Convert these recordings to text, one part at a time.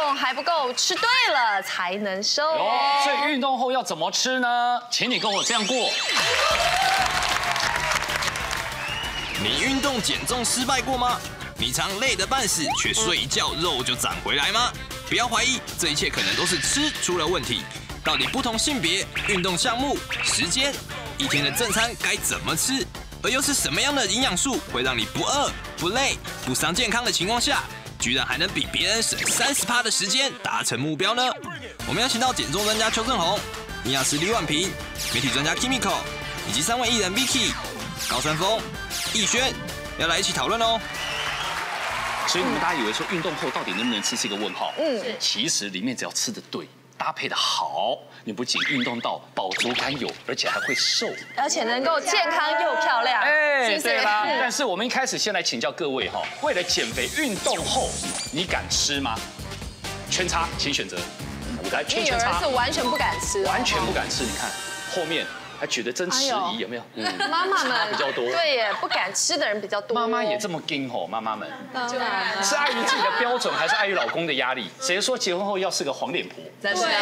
动还不够，吃对了才能瘦。 所以运动后要怎么吃呢？请你跟我这样过。 你运动减重失败过吗？你常累得半死，却睡一觉肉就长回来吗？不要怀疑，这一切可能都是吃出了问题。到底不同性别、运动项目、时间，一天的正餐该怎么吃？而又是什么样的营养素会让你不饿、不累、不伤健康的情况下，居然还能比别人省30%的时间达成目标呢？我们邀请到减重专家邱正宏、营养师李婉萍、媒体专家 Kimiko 以及3位艺人 Vicky、高山峰、逸轩，要来一起讨论哦。 所以你们大家以为说运动后到底能不能吃是一个问号？其实里面只要吃得对，搭配的好，你不仅运动到饱足感有，而且还会瘦， 而且能够健康又漂亮。 对啦。但是我们一开始先来请教各位哈，为了减肥，运动后你敢吃吗？圈叉，请选择。来，圈有人叉是，完全不敢吃， 完全不敢吃。你看后面还觉得真迟疑，有没有？ 妈妈们比较多。 对耶，不敢吃的人比较多。 妈妈也这么硬吼，妈妈们是碍于自己的标准，还是碍于老公的压力？谁说结婚后要是个黄脸婆？ 真的。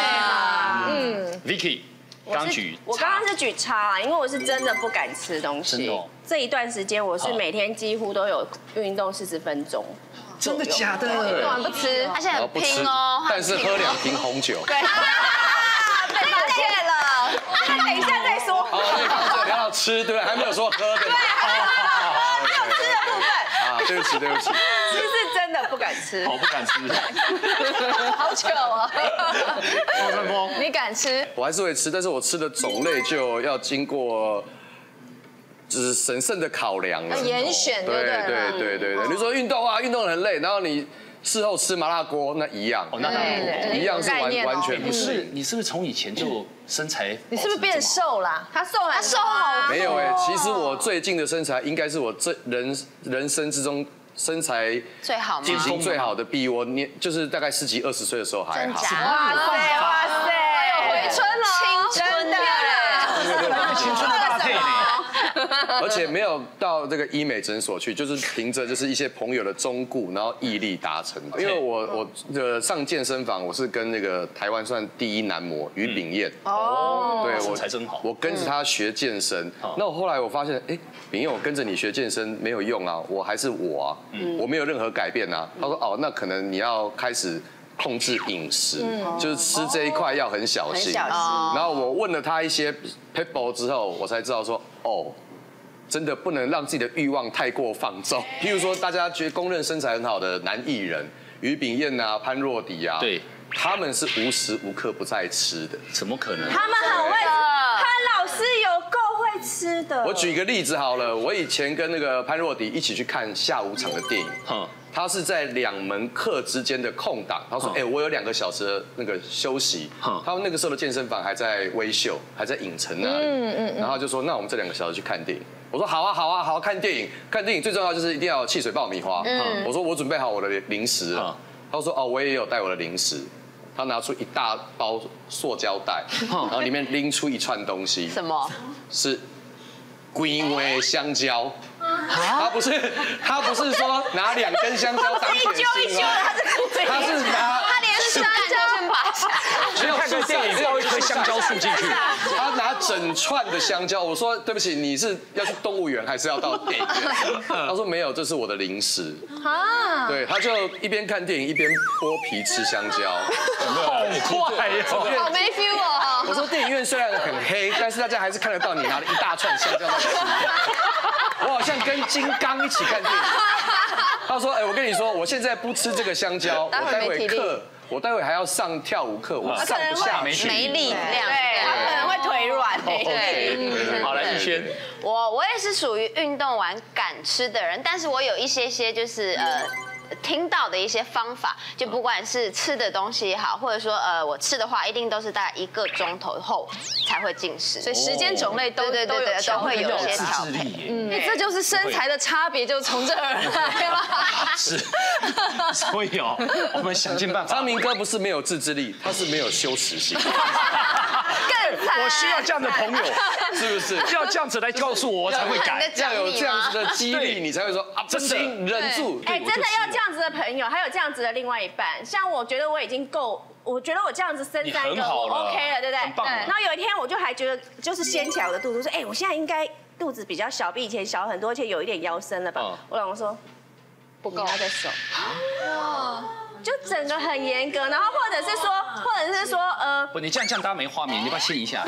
Vicky 刚举， 我刚刚是举叉啊，因为我是真的不敢吃东西。 真的哦这一段时间我是每天几乎都有运动40分钟。 真的假的？ 运动完不吃， 而且很拼哦， 但是喝2瓶红酒。 对， 被发现了。 那等一下再说。 哦，因为刚才聊到吃，对不对？还没有说喝，对吧？ 没有吃的部分。 啊，对不起，对不起。 其实是真的不敢吃。 好不敢吃。 好糗啊！ 高山峰， 你敢吃？ 我还是会吃，但是我吃的种类就要经过，就是审慎的考量了。 严选，对对。你说运动啊，运动很累，然后你事后吃麻辣锅，那一样。 那当然一样是完全不是。 你是不是从以前就身材？ 你是不是变瘦啦？ 他瘦很多， 他瘦好。 没有哎，其实我最近的身材应该是我人生之中身材最好吗？ 体型最好的，比我就是大概10几20岁的时候还好。 哇塞， 有回春了， 青春的， 青春的搭配呢？ 而且没有到这个医美诊所去，就是凭着就是一些朋友的忠顾，然后毅力达成的。因为我上健身房，我是跟那个台湾算第一男模于炳彦。对， 身材真好。 我跟着他学健身，那我后来我发现，哎，炳彦，我跟着你学健身没有用啊，我还是我啊，我没有任何改变啊。他说，哦，那可能你要开始控制饮食，就是吃这一块要很小心。然后我问了他一些 people 之后，我才知道说，哦。真的不能让自己的欲望太过放纵。譬如说，大家觉得公认身材很好的男艺人，于炳彦啊、潘若迪啊， 对， 他们是无时无刻不在吃的。 怎么可能？ 他们很会，潘老师有够会吃的。 我举一个例子好了，我以前跟那个潘若迪一起去看下午场的电影，他是在2门课之间的空档，他说：“哎，我有2个小时的那个休息。”他们那个时候的健身房还在威秀，还在影城那里。然后就说：“那我们这2个小时去看电影。”我说：“好啊，看电影。看电影最重要就是一定要有汽水爆米花。”我说：“我准备好我的零食了。”他说：“哦，我也有带我的零食。”他拿出一大包塑胶袋，然后里面拎出一串东西。 什么？ 是龟尾香蕉。他不是说拿2根香蕉当点心哦，他是拿他连香蕉先拔下来， 只有看个电影包一颗香蕉树进去， 他拿整串的香蕉。我说对不起，你是要去动物园还是要到电影院？他说没有，这是我的零食。对，他就一边看电影一边剥皮吃香蕉， 好快哟！ 好没 feel 哦。 我说电影院虽然很黑，但是大家还是看得到你拿了一大串香蕉在吃。我好像跟金刚一起看电影。他说：“哎，我跟你说，我现在不吃这个香蕉，我待会还要上跳舞课，我上不下没力量， 对，他可能会腿软。 对， 好，来逸轩， 我也是属于运动完敢吃的人，但是我有一些就是听到的一些方法，就不管是吃的东西也好，或者说我吃的话，一定都是大概1个钟头后才会进食， 所以时间种类都会有一些调配。 这就是身材的差别，就从这儿来了。 是，所以我们想尽办法。 张明哥不是没有自制力，他是没有羞耻心。 更惨， 我需要这样的朋友， 是不是？ 要这样子来告诉我，我才会改。 要有这样子的激励，你才会说啊，不行，忍住。 哎，真的要这样子的朋友，还有这样子的另外一半。像我觉得我已经够，我觉得我这样子生3个我 OK 了，对不对？ 对。 然后有一天我就还觉得就是掀起来我的肚子，说哎，我现在应该肚子比较小，比以前小很多，而且有一点腰身了吧？我老公说不够，他在手。就整个很严格，然后或者是说不，你这样大家没画面，你要不要掀一下？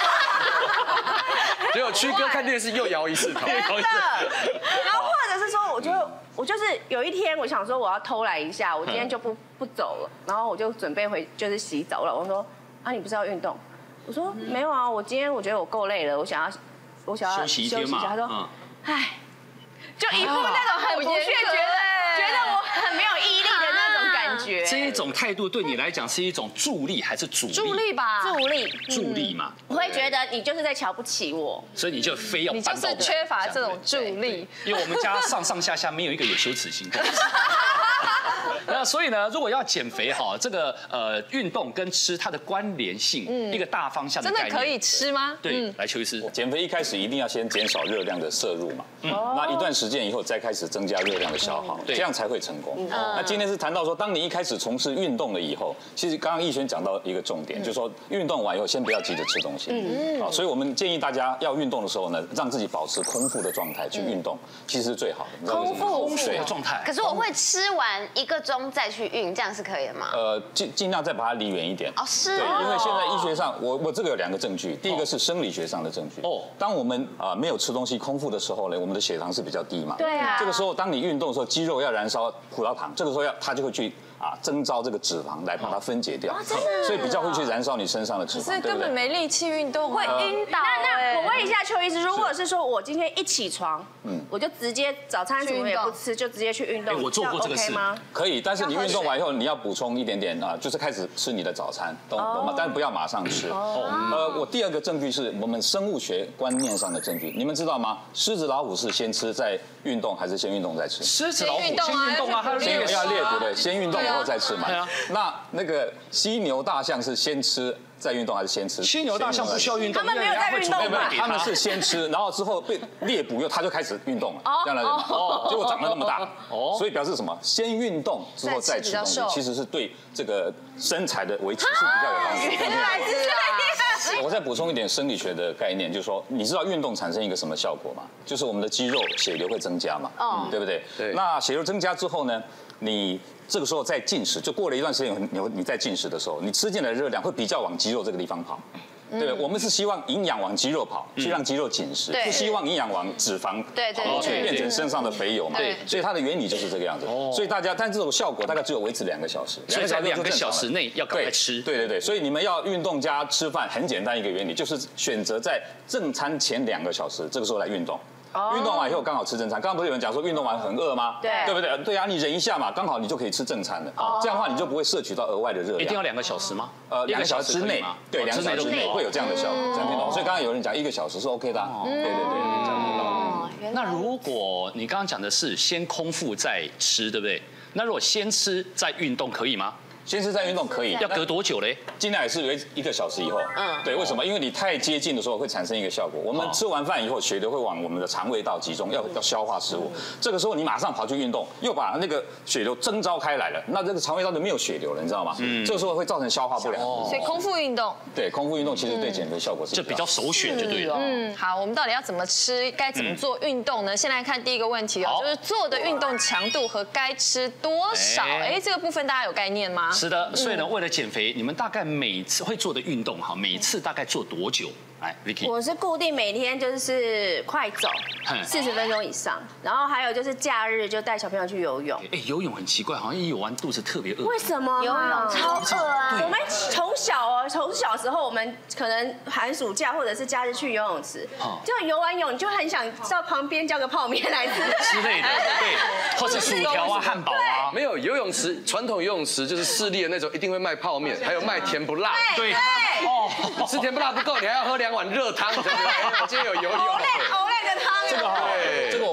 结果曲哥看电视又摇一次头， 真的。然后或者是说，我就是有一天我想说我要偷懒一下，我今天就不走了，然后我就准备就是洗澡了。我说啊，你不是要运动？我说没有啊，我今天我觉得我够累了，我想要休息一下。 他说唉，就一副那种很不屑，觉得我很没有毅力的那种感觉。 这一种态度对你来讲是一种助力还是阻力？ 助力吧， 助力嘛。 我会觉得你就是在瞧不起我， 所以你就非要你就是缺乏这种助力。 因为我们家上下没有一个有羞耻心。那所以呢，如果要减肥哈，这个运动跟吃它的关联性，一个大方向的概念。 真的可以吃吗？ 对，来邱医师， 减肥一开始一定要先减少热量的摄入嘛，那一段时间以后再开始增加热量的消耗，这样才会成功。那今天是谈到说，当你一开始从事运动了以后，其实刚刚逸轩讲到一个重点，就是说运动完以后先不要急着吃东西，所以我们建议大家要运动的时候呢，让自己保持空腹的状态去运动，其实是最好的。 空腹的状态。 可是我会吃完1个钟再去运，这样是可以的吗？ 尽量再把它离远一点。 哦，是。 对，因为现在医学上，我这个有2个证据，第一个是生理学上的证据。当我们没有吃东西空腹的时候呢，我们的血糖是比较低嘛。 对啊。 这个时候，当你运动的时候，肌肉要燃烧葡萄糖，这个时候它就会去征召这个脂肪来把它分解掉，所以比较会去燃烧你身上的脂肪， 是根本没力气运动， 会晕倒。那我问一下邱医师，如果是说我今天一起床，我就直接早餐什么也不吃，就直接去运动， 我做过这个事吗？ 可以，但是你运动完以后，你要补充一点点就是开始吃你的早餐，懂吗？但不要马上吃。我第2个证据是我们生物学观念上的证据，你们知道吗？狮子老虎是先吃再运动，还是先运动再吃？ 狮子老虎先运动啊， 先要猎捕的，先运动以后再吃嘛。那个犀牛大象是先吃再运动还是先吃？ 犀牛大象不需要运动， 他们没有在运动吧？ 他们是先吃，然后之后被猎捕以后，他就开始运动了，这样来结果长得那么大。所以表示什么？先运动之后再吃东西，其实是对这个身材的维持是比较有帮助。 原来是这样。 我再补充一点生理学的概念，就是说，你知道运动产生一个什么效果吗？就是我们的肌肉血流会增加嘛，对不对？对。那血流增加之后呢，你这个时候再进食，就过了一段时间，你在进食的时候，你吃进来的热量会比较往肌肉这个地方跑。对，我们是希望营养往肌肉跑，去让肌肉紧实，不希望营养往脂肪跑，所以变成身上的肥油嘛。对，所以它的原理就是这个样子。所以大家，但这种效果大概只有维持2个小时， 所以在2个小时内要赶快吃。 对，所以你们要运动加吃饭，很简单一个原理，就是选择在正餐前2个小时这个时候来运动。运动完以后刚好吃正餐，刚刚不是有人讲说运动完很饿吗？对不对？对啊，你忍一下嘛，刚好你就可以吃正餐了。这样的话你就不会摄取到额外的热量。 一定要2个小时吗 ？2个小时之内，对，2个小时之内会有这样的效果，这样可以懂。所以刚刚有人讲1个小时是 OK 的。对，这样可以懂。 那如果你刚刚讲的是先空腹再吃，对不对？那如果先吃再运动可以吗？ 先吃再运动可以， 要隔多久嘞？ 尽量也是1个小时以后。对，为什么？因为你太接近的时候会产生一个效果。我们吃完饭以后，血流会往我们的肠胃道集中，要消化食物。这个时候你马上跑去运动，又把那个血流征召开来了，那这个肠胃道就没有血流了，你知道吗？这个时候会造成消化不良。 所以空腹运动。 对，空腹运动其实对减肥效果是就比较首选就对了。 好，我们到底要怎么吃？该怎么做运动呢？先来看第1个问题哦，就是做的运动强度和该吃多少。这个部分大家有概念吗？ 是的，所以呢，为了减肥，你们大概每次会做的运动哈，每次大概做多久？来 ，Vicky， 我是固定每天就是快走40分钟以上，然后还有就是假日就带小朋友去游泳。 游泳很奇怪，好像一游完肚子特别饿。 为什么？游泳超饿啊！我们从小时候我们可能寒暑假或者是假日去游泳池，就游完泳你就很想到旁边叫个泡面来吃之类的，对，或者薯条啊、汉堡啊。 没有游泳池，传统游泳池就是市立的那种，一定会卖泡面，还有卖甜不辣。 对， 吃甜不辣不够，你还要喝2碗热汤。我今天有游泳。 欧莱的汤。 这个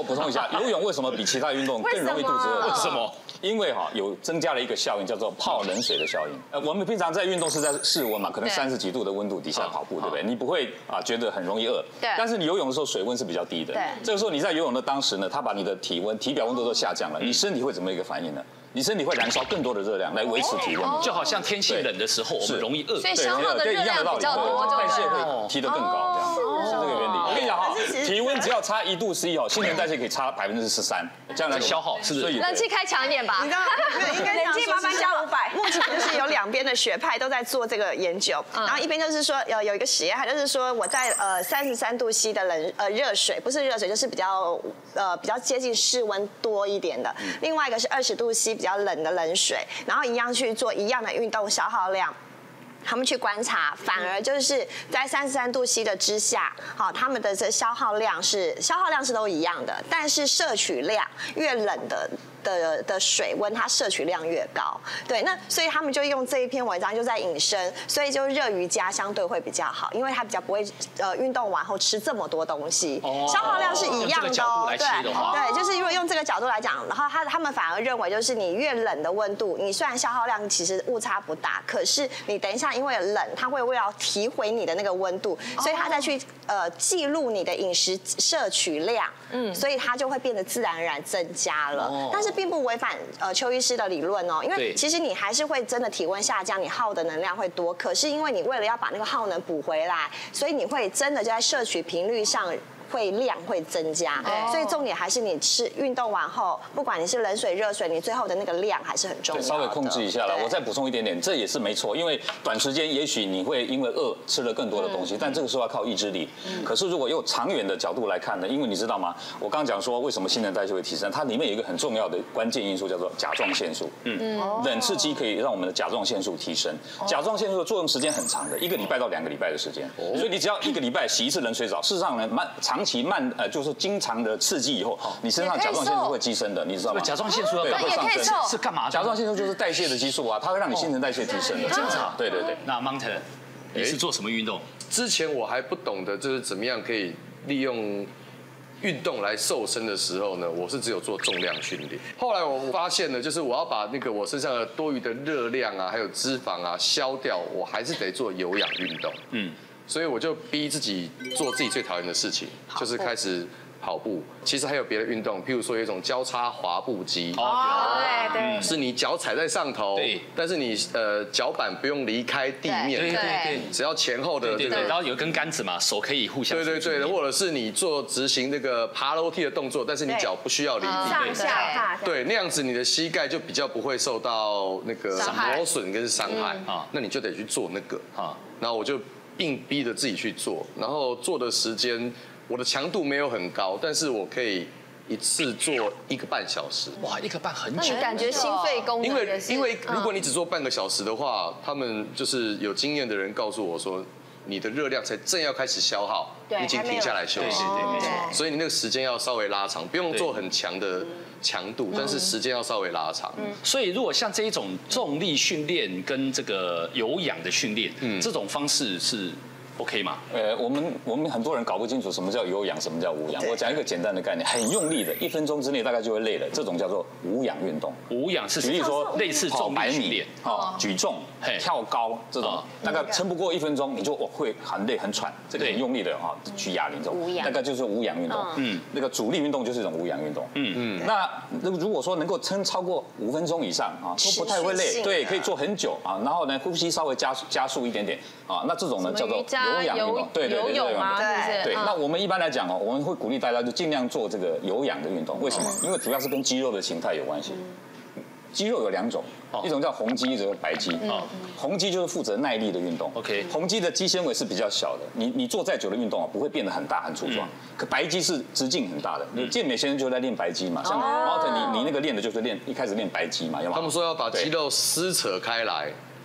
补充一下，游泳为什么比其他运动更容易肚子饿？ 为什么？ 因为有增加了一个效应，叫做泡冷水的效应。我们平常在运动是在室温嘛，可能30几度的温度底下跑步，对不对？你不会觉得很容易饿。 对。 但是你游泳的时候水温是比较低的。 对。 这个时候你在游泳的当时呢，它把你的体表温度都下降了，你身体会怎么一个反应呢？你身体会燃烧更多的热量来维持体温， 就好像天气冷的时候我们容易饿， 所以消耗的热量比较多， 代谢会提得更高，这样是这个原理。我跟你讲哈，体温只要差1度C新陈代谢可以差13%，这样来消耗是不是？ 冷气开强一点吧。 你知道，应该冷气麻烦加500。 目前就是有2边的学派都在做这个研究，然后一边就是说有一个实验，它就是说我在33度C的热水，不是热水就是比较接近室温多一点的，另外一个是20度C比较冷的冷水，然后一样去做一样的运动消耗量。他们去观察，反而就是在33度C的之下，好，他们的这消耗量是都一样的，但是摄取量越冷的水温，它摄取量越高。对，那所以他们就用这一篇文章就在引申，所以就热瑜伽相对会比较好，因为它比较不会运动完后吃这么多东西，消耗量是一样的哦。对，就是如果用这个角度来讲，然后他们反而认为就是你越冷的温度，你虽然消耗量其实误差不大，可是你等一下因为冷，它会为了提回你的那个温度，所以它再去记录你的饮食摄取量，所以它就会变得自然而然增加了。但是并不违反邱医师的理论哦，因为其实你还是会真的体温下降，你耗的能量会多，可是因为你为了要把那个耗能补回来，所以你会真的就在摄取频率上。量会增加，所以重点还是你运动完后，不管你是冷水、热水，你最后的那个量还是很重要的。 稍微控制一下了，我再补充一点点，这也是没错，因为短时间也许你会因为饿吃了更多的东西，但这个时候要靠意志力。可是如果用长远的角度来看呢，因为你知道吗？我刚讲说为什么新陈代谢会提升，它里面有一个很重要的关键因素叫做甲状腺素。冷刺激可以让我们的甲状腺素提升，甲状腺素的作用时间很长的，1个礼拜到2个礼拜的时间，所以你只要1个礼拜洗一次冷水澡，事实上呢长期就是经常的刺激以后，你身上甲状腺素会激升的，你知道吗？ 甲状腺素会上升，是干嘛？ 甲状腺素就是代谢的激素啊，它会让你新陈代谢提升的。 这样子啊？ 对。 那 Mountain， 你是做什么运动？ 之前我还不懂得就是怎么样可以利用运动来瘦身的时候呢，我是只有做重量训练。后来我发现呢，就是我要把那个我身上的多余的热量啊，还有脂肪啊消掉，我还是得做有氧运动。所以我就逼自己做自己最讨厌的事情，就是开始跑步。其实还有别的运动，譬如说有一种交叉滑步机， 对， 是你脚踩在上头，但是你脚板不用离开地面， 对， 只要前后的这个， 然后有一根杆子嘛，手可以互相对，或者是你执行那个爬楼梯的动作，但是你脚不需要离地， 上下踏， 对，那样子你的膝盖就比较不会受到那个磨损跟伤害啊，那你就得去做那个啊，然后我就硬逼着自己去做，然后做的时间，我的强度没有很高，但是我可以一次做1个半小时。 哇，1个半很久。 那你感觉心肺功能因为如果你只做半个小时的话，他们就是有经验的人告诉我说，你的热量才正要开始消耗，你已经停下来休息。 对，没错。 所以你那个时间要稍微拉长，不用做很强的强度，但是时间要稍微拉长。 所以如果像这一种重力训练跟这个有氧的训练，这种方式是 OK 吗？ 我们很多人搞不清楚什么叫有氧，什么叫无氧。我讲一个简单的概念，很用力的，1分钟之内大概就会累了，这种叫做无氧运动。 无氧是举例说类似重力训练， 举重、跳高这种，大概撑不过1分钟，你就会很累很喘，这个很用力的去哑铃这种，大概就是无氧运动。那个阻力运动就是一种无氧运动。那如果说能够撑超过5分钟以上都不太会累，对，可以做很久然后呢呼吸稍微加速一点点那这种呢叫做有氧运动，对，那我们一般来讲我们会鼓励大家就尽量做这个有氧的运动，为什么？因为主要是跟肌肉的形态有关系。肌肉有2种，一种叫红肌，一种叫白肌。红肌就是负责耐力的运动。OK， 红肌的肌纤维是比较小的，你做再久的运动不会变得很大很粗壮。可白肌是直径很大的，健美先生就在练白肌嘛，像 Mountain 你那个练的就是一开始练白肌嘛，有吗？ 他们说要把肌肉撕扯开来，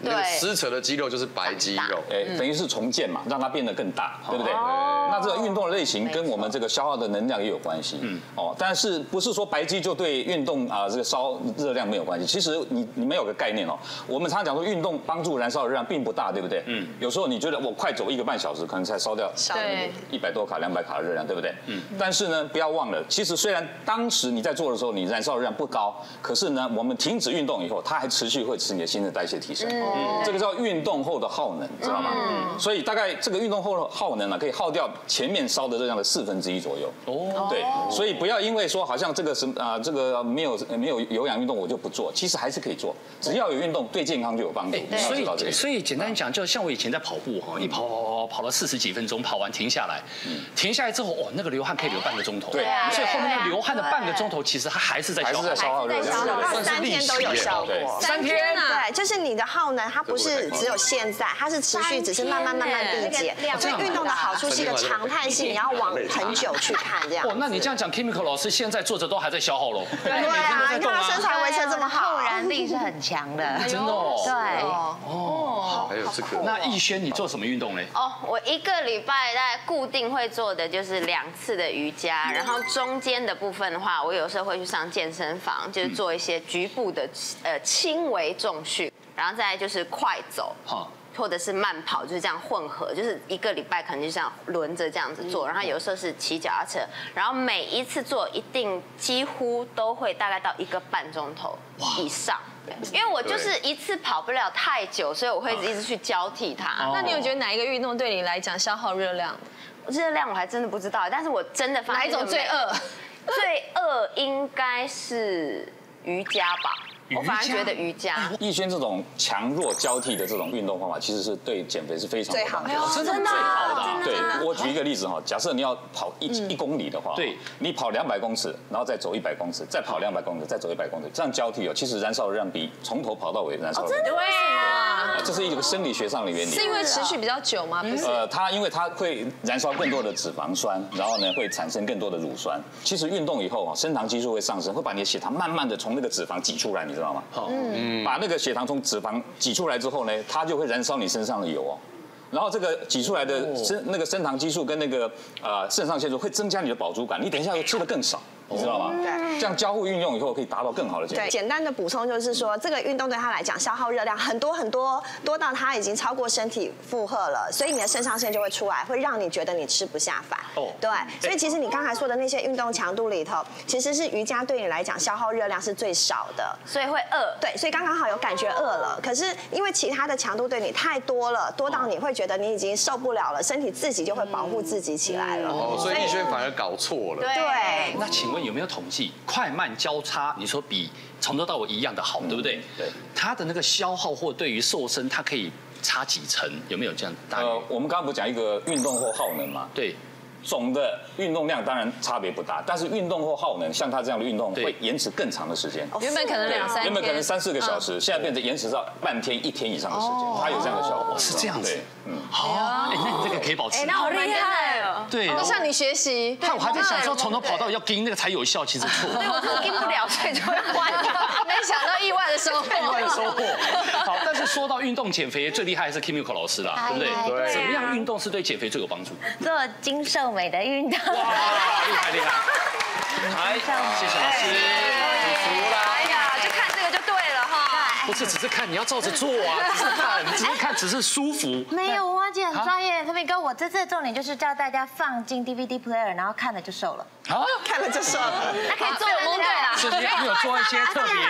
那个撕扯的肌肉就是白肌肉， 等于是重建嘛，让它变得更大，对不对？那这个运动的类型跟我们这个消耗的能量也有关系，但是不是说白肌就对运动这个烧热量没有关系？其实你们有个概念哦，我们常常讲说运动帮助燃烧的热量并不大，对不对？有时候你觉得我快走1个半小时，可能才烧掉100多卡、200卡的热量，对不对？但是呢，不要忘了，其实虽然当时你在做的时候你燃烧热量不高，可是呢，我们停止运动以后，它还持续会使你的新陈代谢提升，这个叫运动后的耗能，知道吗？所以大概这个运动后的耗能呢，可以耗掉前面烧的热量的1/4左右。对，所以不要因为说好像这个这个没有有氧运动我就不做，其实还是可以做，只要有运动对健康就有帮助。 所以简单讲，就像我以前在跑步哈，一跑了40几分钟，跑完停下来，停下来之后那个流汗可以流半个钟头。对，所以后面那流汗的半个钟头，其实它还是在消耗热量， 到3天都有效果。 3天啊？ 对，就是你的耗能，它不是只有现在，它是持续，只是慢慢递减。所以运动的好处是一个常态性，你要往很久去看这样。 那你这样讲 ，Kimiko 老师现在坐着都还在消耗喽？ 对啊，你看他身材维持这么好， 后燃力是很强的。 真的哦。 对。 还有这个。 那逸轩，你做什么运动嘞？ 我1个礼拜大概固定会做的就是2次的瑜伽，然后中间的部分的话，我有时候会去上健身房，就是做一些局部的轻微重训，然后再来就是快走。或者是慢跑，就是这样混合，就是1个礼拜可能就这样轮着这样子做，然后有时候是骑脚踏车，然后每一次做几乎都会大概到1个半钟头以上，因为我就是一次跑不了太久，所以我会一直去交替它。 那你有觉得哪一个运动对你来讲消耗热量？ 热量我还真的不知道，但是我真的发现哪一种最饿？ 最饿应该是瑜伽吧。我反而觉得瑜伽， 逸轩这种强弱交替的这种运动方法，其实是对减肥是非常好的， 真的最好的。 对，我举一个例子哈，假设你要跑1公里的话，对，你跑200公尺，然后再走100公尺，再跑200公尺，再走100公尺，这样交替其实燃烧热量比从头跑到尾燃烧热量。 真的？为什么？ 这是一个生理学上的原理。 是因为持续比较久吗？不是。 因为它会燃烧更多的脂肪酸，然后呢会产生更多的乳酸。其实运动以后升糖激素会上升，会把你的血糖慢慢的从那个脂肪挤出来，你知道吗？把那个血糖从脂肪挤出来之后呢，它就会燃烧你身上的油然后这个挤出来的那个升糖激素跟那个肾上腺素会增加你的饱足感，你等一下会吃的更少。你知道吗？对，这样交互运用以后可以达到更好的健康。 对，简单的补充就是说，这个运动对他来讲消耗热量很多很多，多到他已经超过身体负荷了，所以你的肾上腺就会出来，会让你觉得你吃不下饭。对，所以其实你刚才说的那些运动强度里头，其实是瑜伽对你来讲消耗热量是最少的， 所以会饿。 对，所以刚刚好有感觉饿了，可是因为其他的强度对你太多了，多到你会觉得你已经受不了了，身体自己就会保护自己起来了。 所以逸轩反而搞错了。 对。 那请问有没有统计快慢交叉？你说比从头到尾一样的好，对不对？对。它的那个消耗或对于瘦身，它可以差几成？有没有这样？ 我们刚刚不是讲一个运动后耗能嘛？对。总的运动量当然差别不大，但是运动后耗能，像他这样的运动会延迟更长的时间。 原本可能2-3天， 原本可能3-4个小时，现在变成延迟到半天、1天以上的时间，它有这样的效果。 是这样子。好。那你这个可以保持。 那好厉害哦。对。都向你学习。 我还在想说从头跑到要盯那个才有效，其实错。 对，我真的盯不了，所以就会关掉。 没想到意外的收获。 意外的收获。好，但是说到运动减肥，最厉害还是 Kimiko 老师啦，对不对？对。怎么样运动是对减肥最有帮助？ 做精瘦美的运动。 哇，厉害厉害！来，谢谢老师，祝福啦！ 哎呀，就看这个就对了哈。 不是只是看，你要照着做啊！只是看，只是舒服。 没有，文华姐很专业。特别哥，我这次的重点就是教大家放进 DVD player， 然后看了就瘦了。 啊， 看了就瘦了， 那可以做蒙对啦。 是你有做一些特别，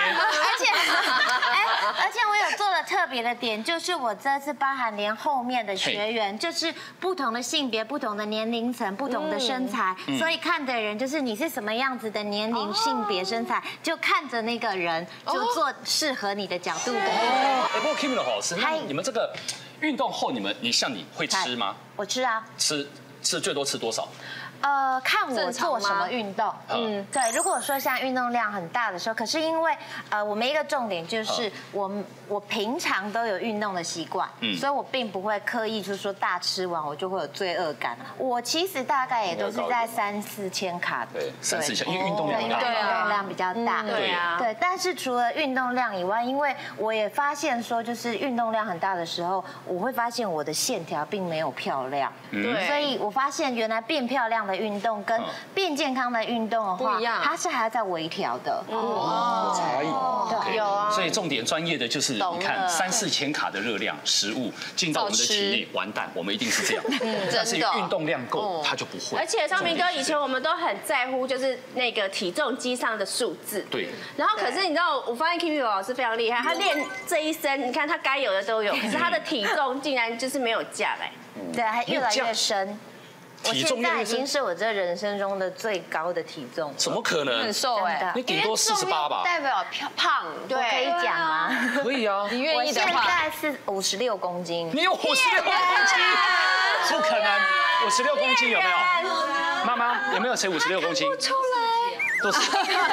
而且我有做了特别的点，就是我这次包含连后面的学员，就是不同的性别、不同的年龄层、不同的身材，所以看的人就是你是什么样子的年龄、性别、身材，就看着那个人，就做适合你的角度的。 不过 Kimiko 老师，那你们这个运动后，你会吃吗？ 我吃啊。 吃最多吃多少？ 看我做什么运动。对，如果说像运动量很大的时候，可是因为我们一个重点就是我平常都有运动的习惯，所以我并不会刻意就是说大吃完我就会有罪恶感。我其实大概也都是在3-4千卡。 对，3-4千，因为运动量大， 运动量比较大。 对啊。 对，但是除了运动量以外，因为我也发现说，就是运动量很大的时候，我会发现我的线条并没有漂亮。对。所以我发现原来变漂亮的运动跟变健康的运动的话， 不一样， 它是还要再微调的。 有差异。 对，有啊。 所以重点专业的就是你看3-4千卡的热量食物进到我们的体内，完蛋，我们一定是这样。但是运动量够，它就不会。 而且昌明哥以前我们都很在乎就是那个体重机上的数字。 对。 然后可是你知道，我发现 Kimi 老师非常厉害，他练这一身，你看他该有的都有，可是他的体重竟然就是没有降哎。 对，还越来越深。我现在已经是我这人生中的最高的体重。 怎么可能？ 很瘦哎， 你顶多48吧。 代表胖， 对，可以讲吗？ 可以啊， 你愿意的话。 我现在是56公斤。 你有56公斤？不可能，56公斤有没有？妈妈有没有谁56公斤？ 出来。 都是。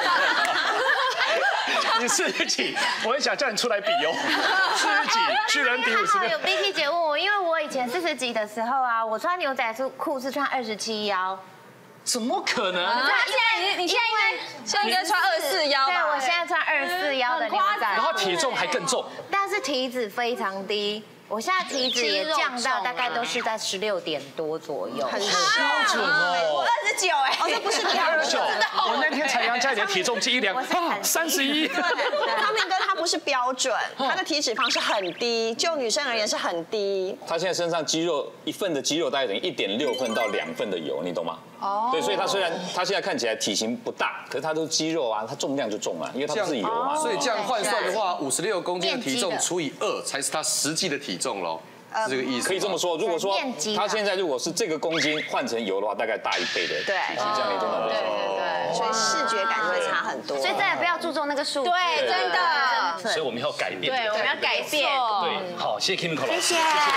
你40几，我很想叫你出来比哦。40几居然比56。 有 Vicky 姐问我，因为我以前40几的时候啊，我穿牛仔裤是穿27腰。 怎么可能？ 你现在应该穿24腰吧？ 对，我现在穿24腰的牛仔。 然后体重还更重， 但是体脂非常低。我现在体脂也降到大概都是在16点多左右， 很标准哦。 我29哎， 哦，这不是标准。 我那天才量家里的体重计一量，31。 昌明哥他不是标准，他的体脂肪是很低，就女生而言是很低。 他现在身上肌肉1份的肌肉大概等于1.6份到2份的油，你懂吗？哦。对，所以他虽然他现在看起来体型不大，可是他都肌肉啊，他重量就重了，因为他不是油嘛。 所以这样换算的话，56公斤的体重除以2才是他实际的体重喽。是这个意思。 可以这么说，如果说他现在如果是这个公斤换成油的话，大概大1倍的体型，这样你懂吗？ 对，所以视觉感就会差很多。 所以再也不要注重那个数字。 对，真的。 所以我们要改变。 对，我们要改变。 对，好，谢谢 Kimiko 老师。 谢谢。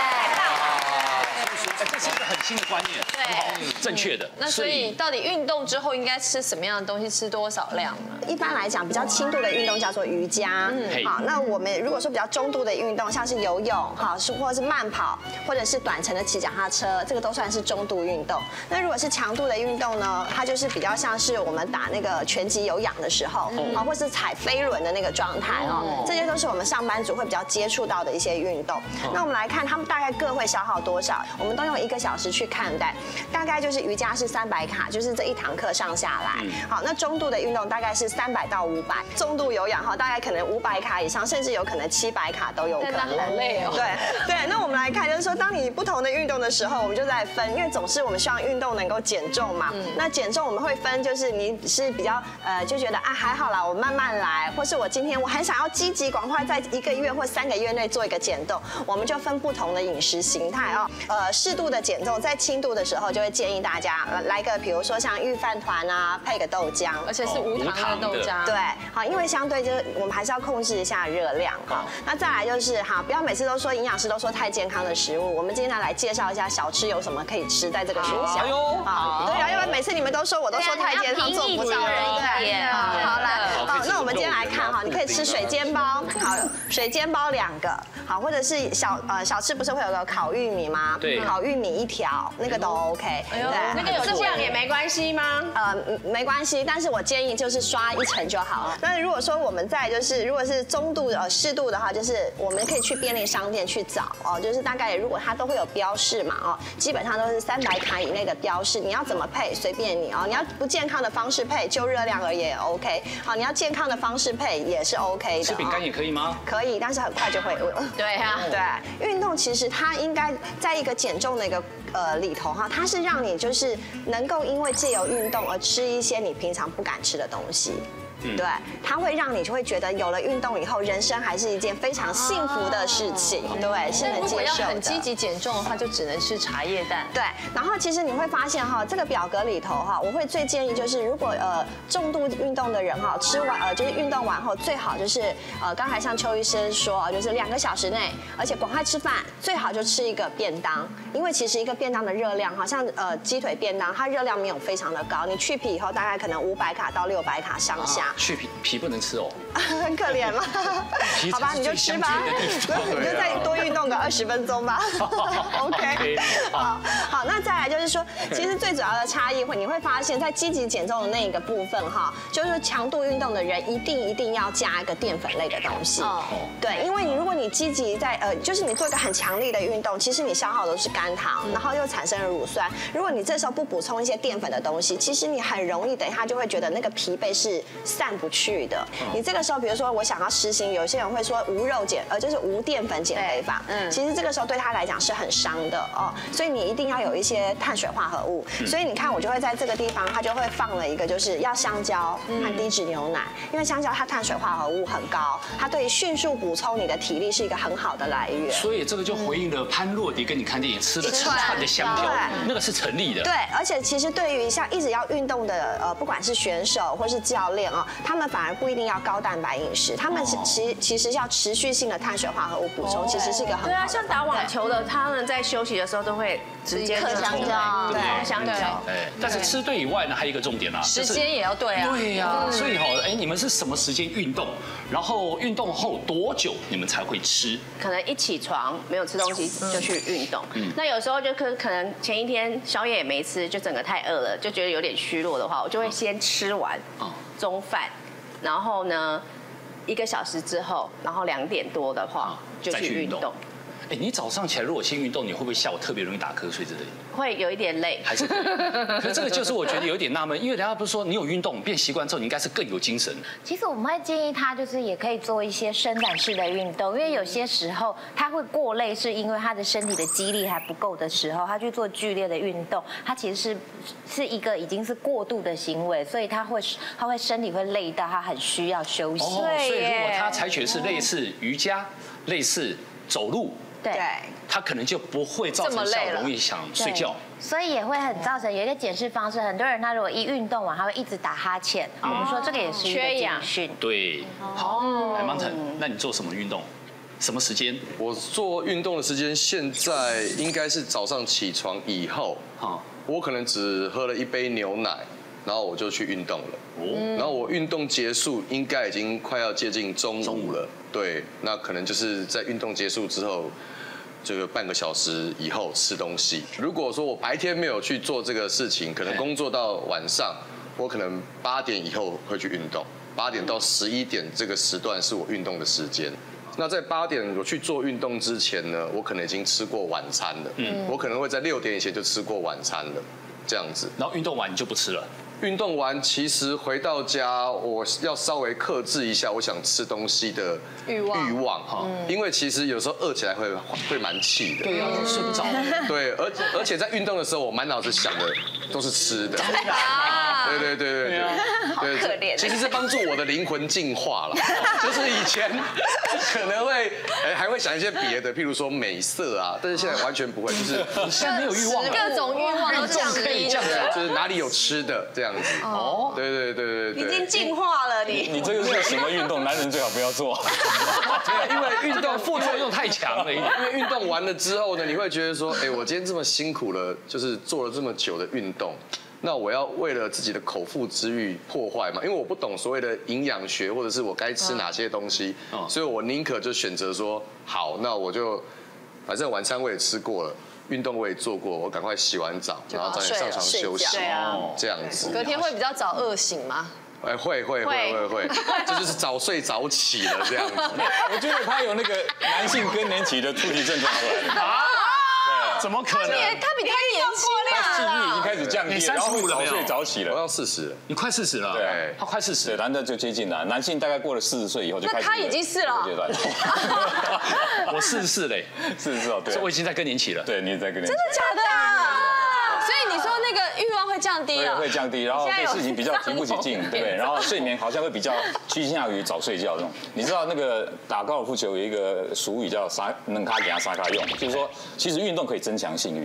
这是一个很新的观念，对，正确的。 那所以到底运动之后应该吃什么样的东西，吃多少量呢？ 一般来讲，比较轻度的运动叫做瑜伽。好，那我们如果说比较中度的运动，像是游泳，好，或者是慢跑，或者是短程的骑脚踏车，这个都算是中度运动。那如果是强度的运动呢，它就是比较像是我们打那个拳击有氧的时候，好，或是踩飞轮的那个状态哦，这些都是我们上班族会比较接触到的一些运动。那我们来看，他们大概各会消耗多少？我们都用1个小时去看待，大概就是瑜伽是300卡，就是这一堂课上下来。好，那中度的运动大概是300到500，中度有氧哈，大概可能500卡以上，甚至有可能700卡都有可能。 好累哦。 对，那我们来看，就是说，当你不同的运动的时候，我们就在分，因为总是我们希望运动能够减重嘛。那减重我们会分，就是你是比较就觉得啊还好啦，我慢慢来，或是我今天我很想要积极赶快在1个月或3个月内做一个减重，我们就分不同的饮食形态哦。适度的减重，在轻度的时候就会建议大家来个，比如说像御饭团啊，配个豆浆， 而且是无糖的豆浆。 对，好，因为相对就是我们还是要控制一下热量哈。那再来就是哈，不要每次都说营养师都说太健康的食物，我们今天来介绍一下小吃有什么可以吃在这个学校。好，对啊，因为每次你们都说我都说太健康，做不到人一点。好来，好，那我们今天来看哈，你可以吃水煎包，好，水煎包2个，好，或者是小吃不是会有个烤玉米吗？ 对， 烤玉米1条，那个都 OK。 对，那个有酱也没关系吗？ 没关系，但是我建议就是刷1层就好了。但是如果说我们在就是如果是中度适度的话，就是我们可以去便利商店去找哦，就是大概如果它都会有标示嘛哦，基本上都是300卡以内的标示，你要怎么配随便你哦，你要不健康的方式配，就热量而言也 OK。好，你要健康的方式配也是 OK 的。 吃饼干也可以吗？ 可以，但是很快就会饿。 对啊， 对，运动其实它应该在一个减重的一个里头哈，它是让你就是能够因为借由运动而吃一些你平常不敢吃的东西。对，它会让你就会觉得有了运动以后，人生还是一件非常幸福的事情。对，是能接受的。如果要很积极减重的话，就只能吃茶叶蛋。 对，然后其实你会发现哈，这个表格里头哈，我会最建议就是，如果重度运动的人哈，吃完就是运动完后，最好好就是刚才像邱医生说，就是2个小时内，而且赶快吃饭，最好就吃一个便当，因为其实一个便当的热量，好像鸡腿便当，它热量没有非常的高，你去皮以后大概可能500卡到600卡上下。 去皮不能吃哦， 很可怜吗？好吧，你就吃吧，你就再多运动个20分钟吧。OK， 好，那再来就是说，其实最主要的差异你会发现在积极减重的那个部分哈，就是强度运动的人一定要加一个淀粉类的东西。对，因为如果你积极在就是你做一个很强力的运动，其实你消耗的是肝糖，然后又产生了乳酸。如果你这时候不补充一些淀粉的东西，其实你很容易等一下就会觉得那个疲惫是散不去的。你这个时候，比如说我想要实行，有些人会说无肉减，就是无淀粉减肥法。其实这个时候对他来讲是很伤的哦，所以你一定要有一些碳水化合物。所以你看，我就会在这个地方，它就会放了一个，就是要香蕉和低脂牛奶，因为香蕉它碳水化合物很高，它对于迅速补充你的体力是一个很好的来源。 所以这个就回应了潘若迪跟你看电影吃了成串的香蕉，那个是成立的。 对，而且其实对于像一直要运动的不管是选手或是教练啊，他们反而不一定要高蛋白饮食，他们其实要持续性的碳水化合物补充，其实是一个很好的。 对啊，像打网球的，他们在休息的时候都会直接嗑香蕉， 对，香蕉。 但是吃对以外呢，还有一个重点啊， 时间也要对啊。 对呀，所以你们是什么时间运动？然后运动后多久你们才会吃？ 可能一起床没有吃东西就去运动。那有时候就可能前一天宵夜也没吃，就整个太饿了，就觉得有点虚弱的话，我就会先吃完中饭，然后呢1个小时之后，然后2点多的话就去运动。 你早上起来如果先运动，你会不会下午特别容易打瞌睡之类的？ 会有一点累， 还是？可是这个就是我觉得有点纳闷，因为人家不是说你有运动变习惯之后，你应该是更有精神。 其实我们会建议他就是也可以做一些伸展式的运动，因为有些时候他会过累，是因为他的身体的肌力还不够的时候，他去做剧烈的运动，他其实是一个已经是过度的行为，所以他会身体会累到，他很需要休息。 所以如果他采取的是类似瑜伽、类似走路。 对， 他可能就不会造成下午容易想睡觉， 所以也会很造成有一个检视方式。很多人他如果一运动完，他会一直打哈欠，我们说这个也是一个警讯。 对，好，Mountain，那你做什么运动？什么时间？ 我做运动的时间现在应该是早上起床以后，我可能只喝了1杯牛奶，然后我就去运动了。然后我运动结束应该已经快要接近中午了。对，那可能就是在运动结束之后。这个半个小时以后吃东西。如果说我白天没有去做这个事情，可能工作到晚上，我可能8点以后会去运动，8点到11点这个时段是我运动的时间。那在8点我去做运动之前呢，我可能已经吃过晚餐了，我可能会在6点以前就吃过晚餐了，这样子。 然后运动完你就不吃了。 运动完，其实回到家，我要稍微克制一下我想吃东西的欲望哈，因为其实有时候饿起来会蛮气的， 对啊，睡不着。 对，而且在运动的时候，我满脑子想的都是吃的。对， 好可怜。 其实是帮助我的灵魂进化了，就是以前可能会还会想一些别的，譬如说美色啊，但是现在完全不会，就是你现在没有欲望， 各种欲望都降低了， 就是哪里有吃的这样子。哦，对， 已经进化了你。 你这个是什么运动？男人最好不要做。 因为运动副作用太强了，因为运动完了之后呢，你会觉得说，我今天这么辛苦了，就是做了这么久的运动。那我要为了自己的口腹之欲破坏嘛？因为我不懂所谓的营养学，或者是我该吃哪些东西，所以我宁可就选择说，好，那我就反正晚餐我也吃过了，运动我也做过，我赶快洗完澡，然后再上床休息，这样子。 隔天会比较早饿醒吗？ 会，这就是早睡早起了这样子。 我觉得他有那个男性更年期的初级症状出来了。 怎么可能？ 他比他年轻啊！他性欲已经开始降低， 你35了没有？ 早睡早起了， 我要40了。 你快40了？ 对， 他快40。 对，男的就接近了，男性大概过了40岁以后就开始。 那他已经是了。 我44嘞 ，44哦，对， 所以我已经在更年期了。 对，你也在更年期。 真的假的？所以你说那个欲望会降低了？ 会降低，然后对事情比较提不起劲，对不对？然后睡眠好像会比较趋向于早睡觉这种。你知道那个打高尔夫球有一个俗语叫“能卡给他沙卡用”，就是说其实运动可以增强性欲。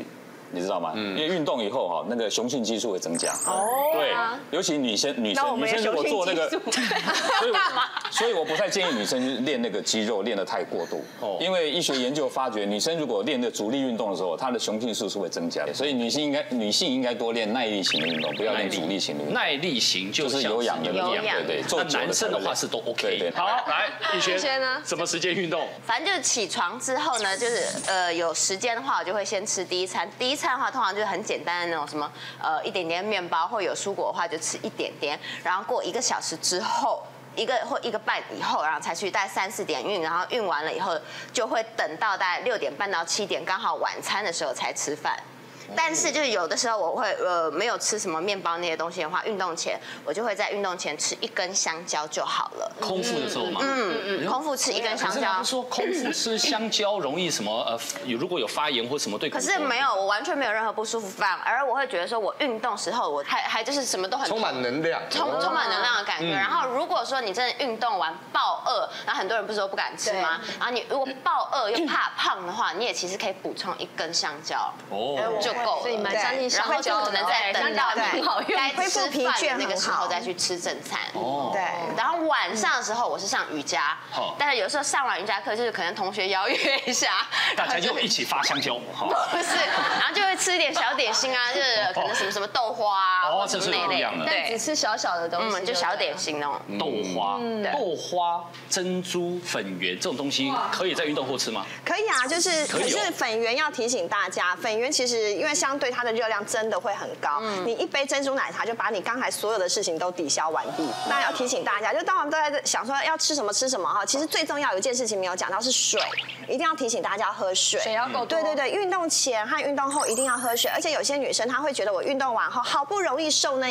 你知道吗？因为运动以后哈，那个雄性激素会增加。哦。对，尤其女生如果做那个，所以我不太建议女生练那个肌肉练得太过度。哦。因为医学研究发觉，女生如果练的阻力运动的时候，她的雄性素是会增加的。所以女性应该多练耐力型的运动，不要练阻力型的运动。 耐力型就是有氧的，对。做男生的话是都 OK。好，来逸轩呢？什么时间运动？ 反正就是起床之后呢，就是有时间的话，我就会先吃第一餐。第一餐的话，通常就是很简单的那种什么一点点面包，或有蔬果的话就吃一点点。然后过1个小时之后，1个半以后，然后才去大概3、4点运，然后运完了以后，就会等到大概6点半到7点，刚好晚餐的时候才吃饭。但是就是有的时候我会没有吃什么面包那些东西的话，运动前我就会在运动前吃1根香蕉就好了。 空腹的时候吗？ 空腹吃1根香蕉。 说空腹吃香蕉容易什么如果有发炎或什么对。 可是没有，我完全没有任何不舒服，反而我会觉得说我运动时候我还就是什么都很充满能量， 充满能量的感觉。然后如果说你真的运动完暴饿，然后很多人不是都不敢吃吗？然后你如果暴饿又怕胖的话，你也其实可以补充1根香蕉。就够了， 所以蛮相信然后就可能再等到该吃饭的那个时候再去吃正餐。 对。 然后晚上的时候我是上瑜伽，但是有时候上完瑜伽课就是可能同学邀约一下， 大家就一起发香蕉。 不是，然后就会吃一点小点心啊，就是可能什么豆花啊，或者什么那类的， 但只吃小小的东西， 就小点心那种。 豆花、珍珠、粉圆这种东西可以在运动后吃吗？ 可以啊，可是粉圆要提醒大家，粉圆其实因为相对它的热量真的会很高，你1杯珍珠奶茶就把你刚才所有的事情都抵消完毕。那要提醒大家，就当我们都在想说要吃什么哈，其实最重要有一件事情没有讲到是水，一定要提醒大家喝水， 水要够多。 对，运动前和运动后一定要喝水，而且有些女生她会觉得我运动完后好不容易瘦那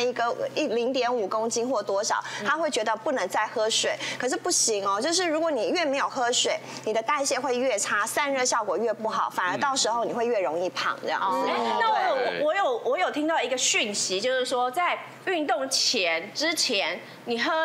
0.5公斤或多少，她会觉得不能再喝水，可是不行哦，就是如果你越没有喝水，你的代谢会越差，散热效果越不好，反而到时候你会越容易胖这样子。 那我有听到一个讯息，就是说在运动之前，你喝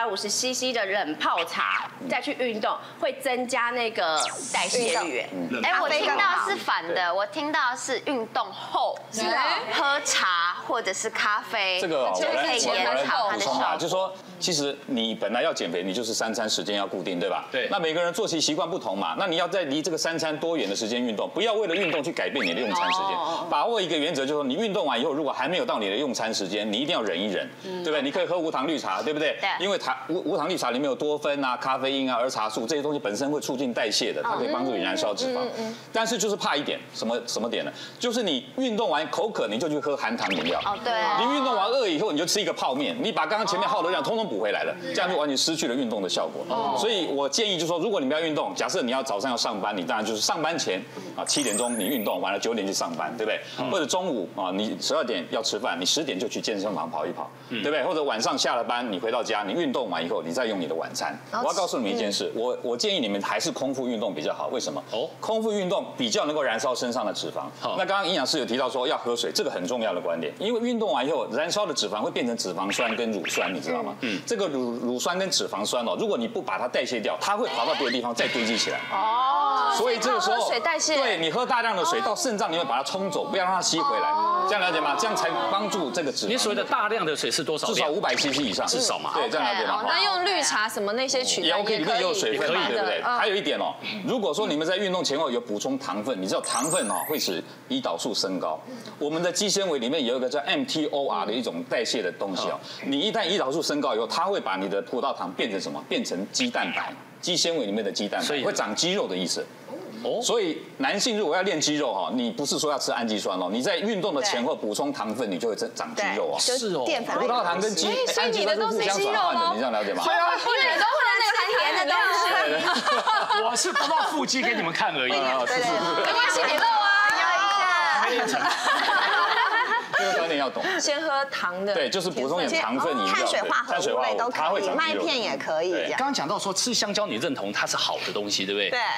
250cc 的冷泡茶再去运动，会增加那个代谢率。 我听到是反的，我听到是运动后喝茶或者是咖啡， 这个就可以延长它的效果。 就是说，其实你本来要减肥，你就是3餐时间要固定，对吧？ 对。 那每个人作息习惯不同嘛，那你要在离这个3餐多远的时间运动，不要为了运动去改变你的用餐时间。把握一个原则，就是说你运动完以后，如果还没有到你的用餐时间，你一定要忍一忍，对不对？你可以喝无糖绿茶，对不对？ 对。 因为无糖绿茶里面有多酚啊、咖啡因啊、儿茶素这些东西本身会促进代谢的，它可以帮助你燃烧脂肪。但是就是怕一点，什么点呢？就是你运动完口渴，你就去喝含糖饮料。 对。 你运动完饿以后，你就吃一个泡面，你把刚刚前面耗的量通通补回来了，这样就完全失去了运动的效果。所以我建议就是说，如果你们要运动，假设你要早上要上班，你当然就是上班前7点钟你运动完了9点去上班，对不对？或者中午你12点要吃饭，你10点就去健身房跑一跑，对不对？或者晚上下了班你回到家，你运动完以后，你再用你的晚餐。我要告诉你们一件事，我建议你们还是空腹运动比较好。为什么？空腹运动比较能够燃烧身上的脂肪。那刚刚营养师有提到说要喝水，这个很重要的观点，因为运动完以后燃烧的脂肪会变成脂肪酸跟乳酸，你知道吗？这个乳酸跟脂肪酸如果你不把它代谢掉，它会跑到别的地方再堆积起来。所以这个时候水代谢， 对你喝大量的水到肾脏，你会把它冲走，不要让它吸回来，这样了解吗？这样才帮助这个脂肪。 你所谓的大量的水是多少？ 至少500cc 以上， 至少嘛。 对，这样了解吗？ 那用绿茶什么那些取代也 OK， 里面也有水分嘛，对不对？还有一点如果说你们在运动前后有补充糖分，你知道糖分会使胰岛素升高。我们的肌纤维里面有一个叫 mTOR 的一种代谢的东西你一旦胰岛素升高以后，它会把你的葡萄糖变成什么？变成肌蛋白，肌纤维里面的肌蛋白，会长肌肉的意思。所以男性如果要练肌肉你不是说要吃氨基酸你在运动的前后补充糖分，你就会长肌肉是淀粉。 葡萄糖跟氨基酸是互相转换的，你这样了解吗？ 对啊，不能都不能那个甜的东西。 我是不露腹肌给你们看而已。 没关系，你露啊。 没练成。 这个观念要懂。 先喝糖的， 对，就是补充点糖分， 碳水化合物类都可以，麦片也可以。 刚刚讲到说吃香蕉，你认同它是好的东西，对不对？ 对。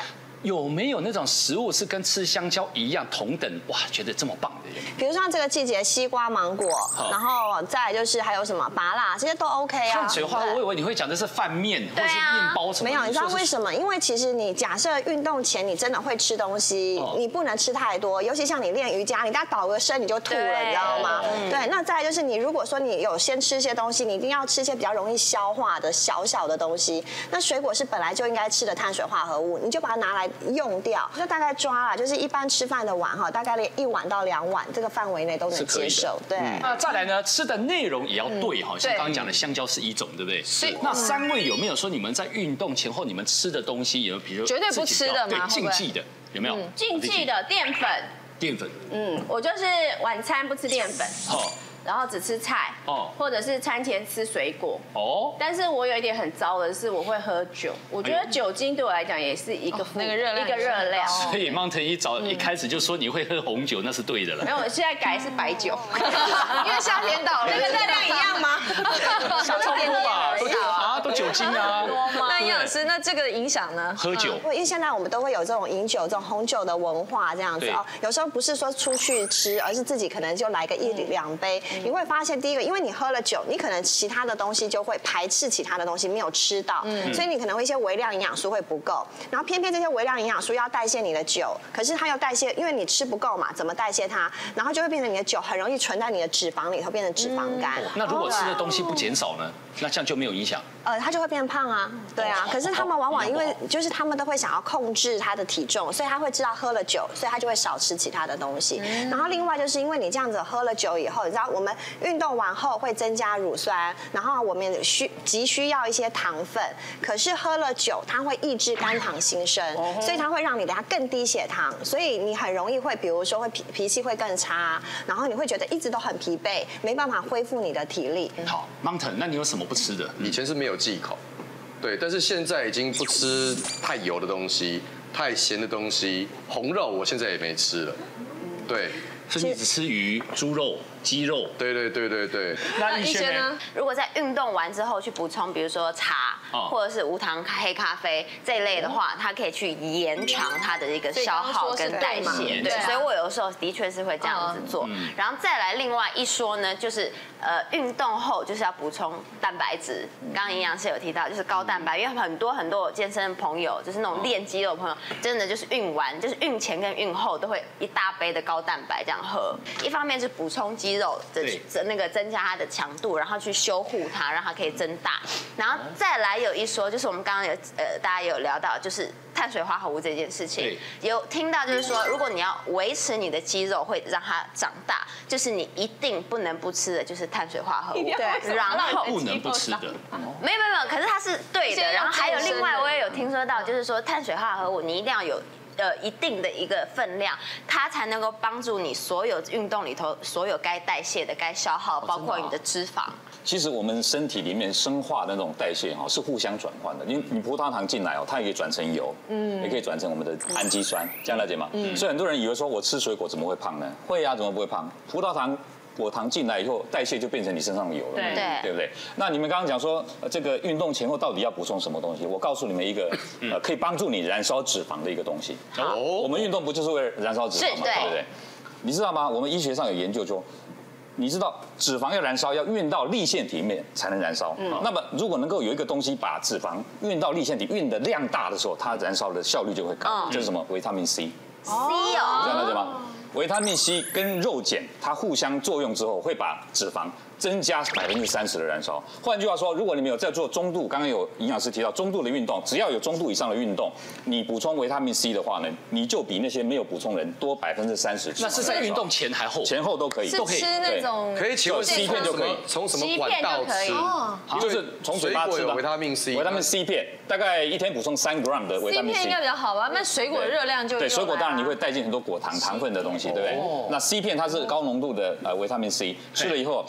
有没有那种食物是跟吃香蕉一样同等哇，觉得这么棒的？ 比如像这个季节，西瓜、芒果，然后再来就是还有什么芭乐，这些都 OK 啊。 碳水化合物，我以为你会讲的是饭面或者是面包什么。 没有，你知道为什么？因为其实你假设运动前你真的会吃东西，你不能吃太多，尤其像你练瑜伽，你大概倒个身你就吐了，你知道吗？对。那再来就是你如果说你有先吃一些东西，你一定要吃一些比较容易消化的小的东西。那水果是本来就应该吃的碳水化合物，你就把它拿来用掉，就大概抓了，就是一般吃饭的碗哈，大概1碗到2碗这个范围内都能接受。对。 那再来呢，吃的内容也要对哈，像刚刚讲的香蕉是一种，对不对？是。那3位有没有说你们在运动前后你们吃的东西有比如绝对不吃的吗？ 对，禁忌的有没有？ 禁忌的淀粉。 淀粉。 我就是晚餐不吃淀粉。好。然后只吃菜，或者是餐前吃水果。但是我有一点很糟的是，我会喝酒。我觉得酒精对我来讲也是一个那个热量。 所以 Mountain 一开始就说你会喝红酒，那是对的了。 没有，我现在改是白酒， 因为夏天到了， 那个热量一样吗？ 差不多吧，都酒精啊。 那营养师，那这个影响呢？ 喝酒， 因为现在我们都会有这种饮酒、这种红酒的文化这样子哦。有时候不是说出去吃，而是自己可能就来个1、2杯。你会发现，第一个，因为你喝了酒，你可能其他的东西就会排斥其他的东西没有吃到，所以你可能会一些微量营养素会不够。然后偏偏这些微量营养素要代谢你的酒，可是它要代谢，因为你吃不够嘛，怎么代谢它？然后就会变成你的酒很容易存在你的脂肪里头，变成脂肪肝。 那如果吃的东西不减少呢？那这样就没有影响。 它就会变胖啊，对啊。可是他们往往因为就是他们都会想要控制他的体重，所以他会知道喝了酒，所以他就会少吃其他的东西。然后另外就是因为你这样子喝了酒以后，你知道我们运动完后会增加乳酸，然后我们急需要一些糖分。可是喝了酒，它会抑制肝糖新生，所以它会让你等下更低血糖，所以你很容易会比如说会脾气会更差，然后你会觉得一直都很疲惫，没办法恢复你的体力。 好 ，Mountain， 那你有什么不吃的？ 以前是没有忌口。对，但是现在已经不吃太油的东西、太咸的东西，红肉我现在也没吃了。对， 所以你只吃鱼、猪肉、鸡肉。 对。 那逸轩呢？ 如果在运动完之后去补充，比如说茶或者是无糖黑咖啡这一类的话，它可以去延长它的一个消耗跟代谢。对，所以我有的时候的确是会这样子做。然后再来另外一说呢，就是运动后就是要补充蛋白质。刚刚营养师有提到，就是高蛋白，因为很多健身的朋友，就是那种练肌肉的朋友，真的就是运完，就是运前跟运后都会一大杯的高蛋白这样喝。一方面是补充肌肉的那个增加它的强度，然后去修护它，让它可以增大。然后再来有一说，就是我们刚刚大家有聊到，就是碳水化合物这件事情，有听到就是说，如果你要维持你的肌肉，会让它长大，就是你一定不能不吃的就是碳水化合物。 对， 然后不能不吃的。 没有，可是它是对的。然后还有另外，我也有听说到，就是说碳水化合物你一定要有一定的一个分量，它才能够帮助你所有运动里头所有该代谢的、该消耗，包括你的脂肪。 其实我们身体里面生化的那种代谢是互相转换的。你葡萄糖进来它也可以转成油，也可以转成我们的氨基酸，这样了解吗？所以很多人以为说我吃水果怎么会胖呢？会啊，怎么不会胖？葡萄糖果糖进来以后，代谢就变成你身上的油了，对不对？那你们刚刚讲说这个运动前后到底要补充什么东西？我告诉你们一个可以帮助你燃烧脂肪的一个东西。我们运动不就是为了燃烧脂肪吗？对不对？你知道吗？我们医学上有研究说，你知道脂肪要燃烧要运到粒线体里面才能燃烧。那么如果能够有一个东西把脂肪运到粒线体，运的量大的时候，它燃烧的效率就会高。这是什么？维他命 C。 C 哦， 这样了解吗？维他命 C 跟肉碱它互相作用之后，会把脂肪增加30%的燃烧。换句话说，如果你们有在做中度，刚刚有营养师提到中度的运动，只要有中度以上的运动，你补充维他命 C 的话呢，你就比那些没有补充人多30%。 那是在运动前还后？ 前后都可以， 都可以。吃那种可以请问 C 片就可以， 从什么管道吃？ 就是从嘴巴吃维他命 C， 维他命 C 片大概一天补充3 gram 的维他命 C。 C 片应该比较好吧？那水果的热量就对，水果当然你会带进很多果糖、糖分的东西，对不对？那 C 片它是高浓度的维他命 C， 吃了以后它可以增加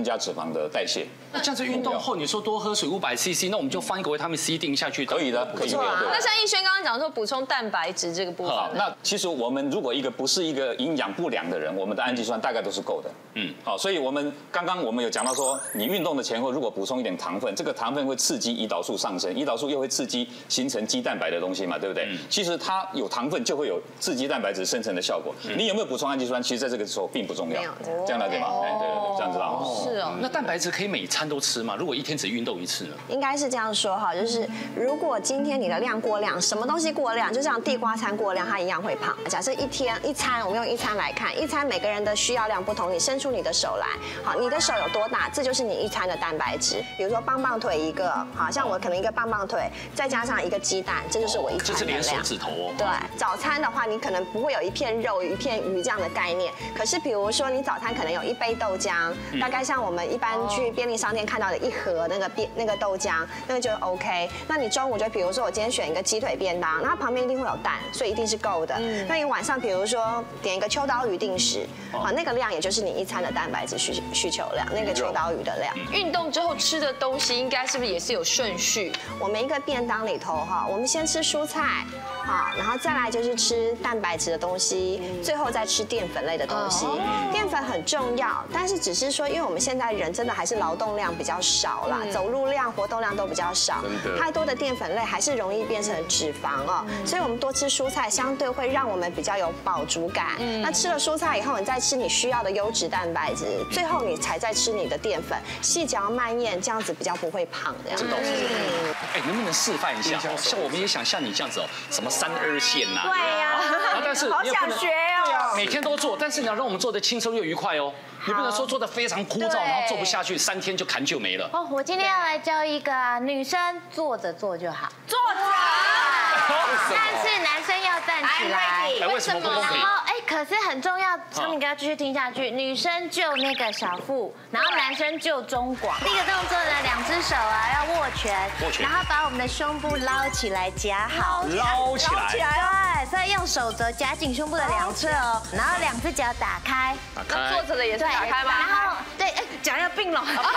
加脂肪的代谢。 那这样子运动后，你说多喝水500cc，那我们就放一个维他命 C 定下去， 可以的，可以的。 那像逸轩刚刚讲说补充蛋白质这个部分， 那其实我们如果不是一个营养不良的人，我们的氨基酸大概都是够的。好，所以我们刚刚有讲到说，你运动的前后如果补充一点糖分，这个糖分会刺激胰岛素上升，胰岛素又会刺激形成肌蛋白的东西嘛，对不对？其实它有糖分就会有刺激蛋白质生成的效果。你有没有补充氨基酸，其实在这个时候并不重要。这样了解吗？哎，对，这样知道。 是哦。 那蛋白质可以每餐都吃吗？如果一天只运动一次呢？ 应该是这样说哈，就是如果今天你的量过量，什么东西过量，就像地瓜餐过量，它一样会胖。假设一餐，我们用一餐来看，一餐每个人的需要量不同，你伸出你的手来，好，你的手有多大，这就是你一餐的蛋白质。比如说棒棒腿一个，好像我可能一个棒棒腿，再加上一个鸡蛋，这就是我一餐的量。 这是连手指头哦。 对，早餐的话，你可能不会有一片肉、一片鱼这样的概念。可是比如说你早餐可能有一杯豆浆，大概像我们一般去便利商店看到的一盒那个豆浆，那个就 OK。那你中午就比如说我今天选一个鸡腿便当，那它旁边一定会有蛋，所以一定是够的。那你晚上比如说点一个秋刀鱼定时，啊，那个量也就是你一餐的蛋白质需求量，那个秋刀鱼的量。 运动之后吃的东西应该是不是也是有顺序？ 我们一个便当里头哈，我们先吃蔬菜，好，然后再来就是吃蛋白质的东西，最后再吃淀粉类的东西。淀粉很重要，但是只是说，因为我们现在人真的还是劳动量比较少啦，走路量、活动量都比较少，太多的淀粉类还是容易变成脂肪哦。所以我们多吃蔬菜，相对会让我们比较有饱足感。那吃了蔬菜以后，你再吃你需要的优质蛋白质，最后你才再吃你的淀粉，细嚼慢咽，这样子比较不会胖的。 这倒是。哎，能不能示范一下？像我们也想像你这样子哦，什么32线呐？ 对呀。 然后但是好想学哦。 每天都做，但是你要让我们做的轻松又愉快哦。你不能说做的非常枯燥，然后做不下去，3天就砍就没了。 哦，我今天要来教一个女生坐着做就好， 坐着。 但是男生要站起来。 为什么不公平？ 然后可是很重要，昌明哥要继续听下去。女生就那个小腹，然后男生就中广。第一个动作呢，2只手要握拳，然后把我们的胸部捞起来夹好， 捞起来。 对，所以用手肘夹紧胸部的2侧哦，然后2只脚打开。 那坐着的也是打开吗？ 然后对，脚要并拢。那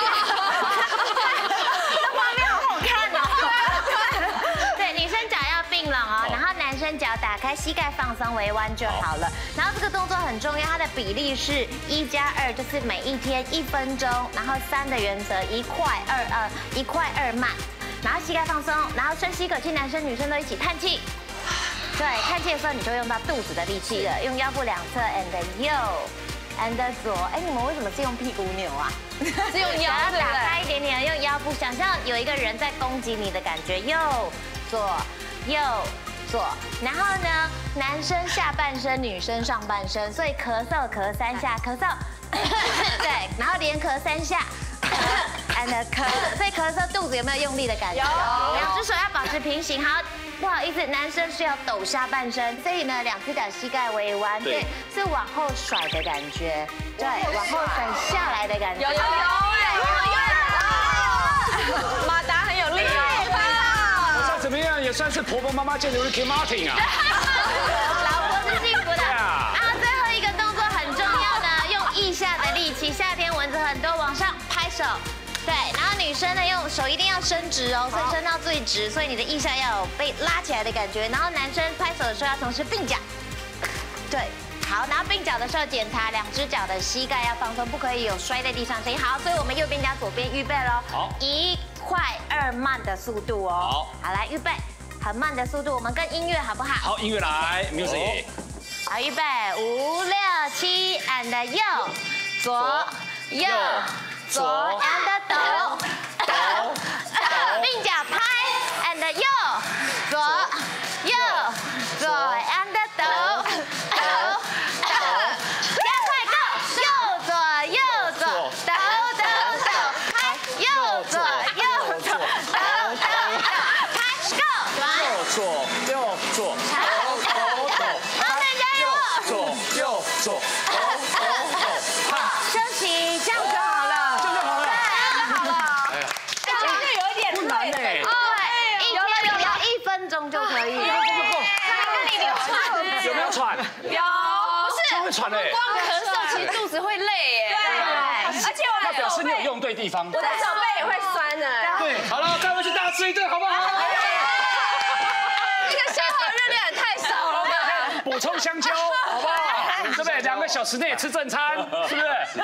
画面好好看哦。对，女生脚要并拢哦，然后男生脚打开，膝盖放松，微弯就好了。然后这个动作很重要，它的比例是1+2，就是每一天1分钟，然后3的原则，1块2慢。然后膝盖放松，然后深吸一口气，男生女生都一起叹气。对，叹气的时候你就会用到肚子的力气了，用腰部2侧 and 右 and 左。哎，你们为什么是用屁股扭啊？ 是用腰， 对不对？打开一点点，用腰部，想象有一个人在攻击你的感觉，右左右左。然后呢，男生下半身，女生上半身，所以咳嗽咳3下，咳嗽，对，然后连咳3下。and 咳，所以咳嗽肚子有没有用力的感觉？有。2只手要保持平行。好，不好意思，男生是要抖下半身，所以呢，2只脚膝盖微弯，对，是往后甩的感觉，对，往后甩下来的感觉。有马达很有力哦。 再怎么样也算是婆婆妈妈界的 Ricky Martin 啊。 老婆是幸福的。然后最后一个动作很重要呢，用腋下的力气，夏天蚊子很多，往上拍手。对，然后女生呢，用手一定要伸直哦，所以伸到最直，所以你的腋下要有被拉起来的感觉。然后男生拍手的时候要同时并脚，对，好，然后并脚的时候检查2只脚的膝盖要放松，不可以有摔在地上声音。好，所以我们右边加左边，预备喽。好，1快2慢的速度哦。好，来预备，很慢的速度，我们跟音乐好不好？ 好，音乐来 ，music。 好，预备，5、6、7 and 右左右。左 and 抖，并脚拍 and 右左and 抖，加快 go， 右左抖，拍右左抖，拍 go， 右左， 好，再加油， 右左， 休息，这样就好了。1分钟就可以了。 有没有喘？ 有，不是， 会喘嘞。 光咳嗽其实肚子会累耶。 对，而且我表示是你有用对地方。 我的手背也会酸的。 对，好了，再回去大吃一顿，好不好？ 这个消耗热量也太少了吧？ 补充香蕉，好不好？对不对？2个小时内吃正餐，是不是？